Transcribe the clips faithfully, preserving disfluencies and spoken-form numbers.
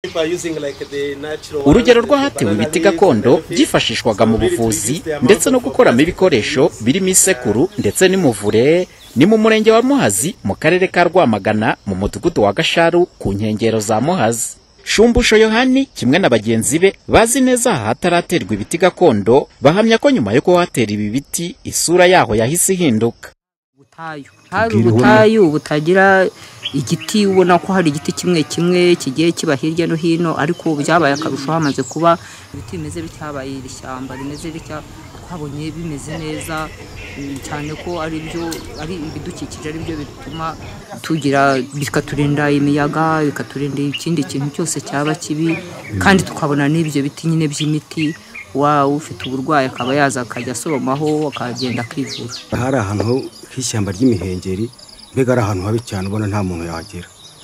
urugero rw'ahatewe ibiti gakondo byifashishwaga mu buvuzi ndetse no gukoramo ibikoresho birimo isekuru ndetse n'imuvure ni mu murenge wa Muhazi mu karere ka Rwamagana mu mudugudu wa Gasharu ku nkengero za Muhazi. Shumbusho Yohani kimwe na bagenzi be bazi neza hataraterwa ibiti gakondo bahamya ko nyuma yo kuhatera ibi biti isura yaho yahise ihinduka. Butayu hari ubutayu butagira igiti, ubona ko hari igiti kimwe kimwe kigiye kiba hirya no hino, ariko byabaye akarusho hamaze kuba ibiti bimeze bityabaye ishyamba rimeze bitya, twabonye bimeze neza cyane ko ari byo ari ibidukikije ari byo bituma tugira bikaturinda imiyaga, bikaturinda ikindi kintu cyose cyaba kibi, kandi tukabona n'ibyo biti nyine by'imiti wa ufite uburwayi akaba yaza akajya asomaho akagenda kwivura. Hari ahantu h'ishyamba ry'imihengeri, mbega ari ahantu habi cyane ubona nta muntu yahagera,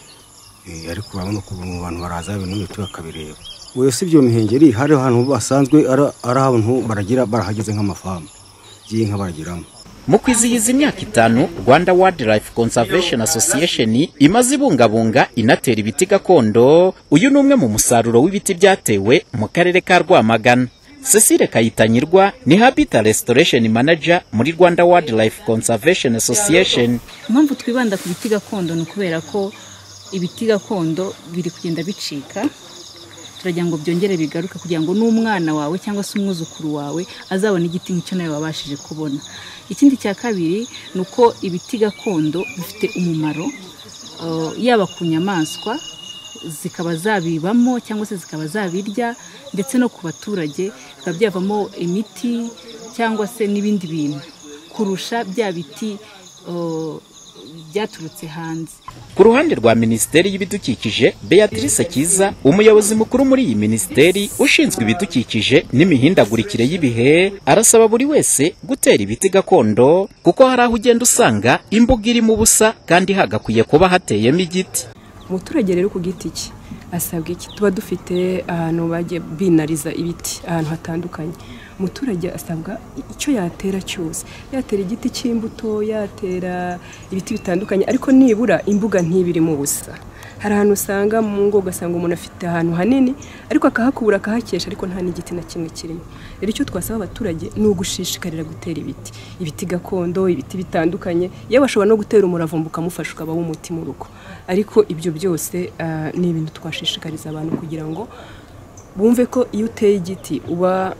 ariko urabona ko mu bantu baraza ibintu biti bakabireba. Uyo si byo mihengeri, hari ahantu basanzwe ari ahantu baragira barahageze nk'amafamu y'inka baragiramo. Mu kwizihiza imyaka itanu Rwanda Wildlife Conservation Association imaze ibungabunga inatera ibiti gakondo, uyu ni umwe mu musaruro w'ibiti byatewe mu karere ka Rwamagana. Cecile Kayitanyirwa ni Habitat Restoration Manager muri Rwanda Wildlife Conservation Association. Impamvu twibanda ku biti gakondo ni kubera ko ibiti gakondo biri kugenda bicika, turagira ngo byongere bigaruke kugira ngo n'umwana wawe cyangwa se umwuzukuru wawe azabona igiti nk'icyo nawe wabashije kubona. Ikindi cya kabiri nuko ibiti gakondo bifite umumaro uh, yaba ku nyamaswa zikaba zabibamo cyangwa se zikaba zabirya, ndetse no ku baturage bikaba byavamo imiti cyangwa se n'ibindi bintu kurusha bya biti uh, byaturutse hanze. Ku ruhande rwa Minisiteri y'Ibidukikije, Beatrice Kiza umuyobozi mukuru muri iyi minisiteri ushinzwe ibidukikije n'imihindagurikire y'ibihe, arasaba buri wese gutera ibiti gakondo kuko hari aho ugenda usanga imbuga iri mu busa kandi hagakwiye kuba hateyemo igiti. Umuturage rero ku giti cye asabwe iki? Tuba dufite ahantu bagiye binariza ibiti ahantu hatandukanye. Umuturage asabwa icyo yatera cyose, yatera igiti cy'imbuto, yatera ibiti bitandukanye, ariko nibura imbuga ntibiri mu busa. Hari ahantu usanga mu ngo ugasanga umuntu afite ahantu hanini ariko akahakubura akahakesha ariko nta n'igiti na kimwe kirimo. Rero icyo twasaba abaturage ni ugushishikarira gutera ibiti, ibiti gakondo, ibiti bitandukanye, yewe bashobora no gutera umuravumba ukamufasha ukaba w'umuti mu rugo. Ariko ibyo byose uh, ni ibintu twashishikariza abantu kugira ngo bumve ko iyo uteye igiti uba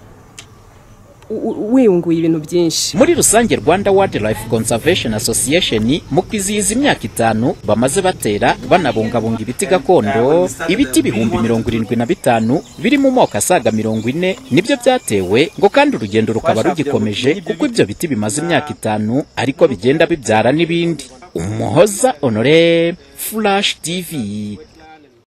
wiyunguye ibintu byinshi. Muri rusange Rwanda Wildlife Conservation Association mu kwizihiza imyaka itanu bamaze batera banabungabunga ibiti gakondo, ibiti bihumbi mirongo irindwi na bitanu biri mu moko asaga mirongo ine nibyo byatewe, ngo kandi urugendo rukaba rugikomeje kuko ibyo biti bimaze imyaka itanu ariko bigenda bibyara n'ibindi. Umuhoza Honoré, Flash T V.